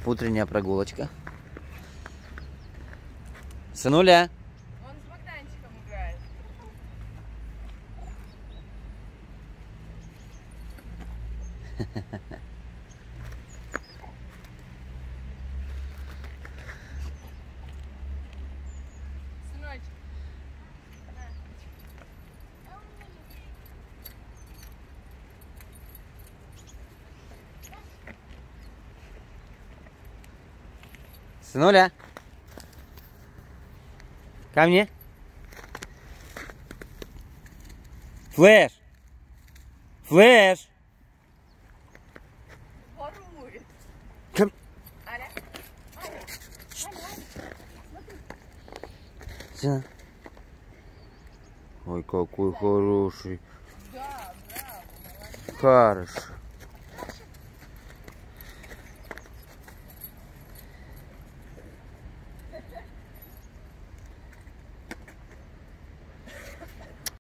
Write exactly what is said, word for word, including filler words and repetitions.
Утренняя прогулочка. Сынуля. Он с Богданчиком играет. Сыночек. Сынуля. Ко мне. Флэш. Флэш. Ворует. Ко... Аля. Аля. Аля. Смотри. Сына. Ой, какой хороший. Да, браво, молодец. Хороший.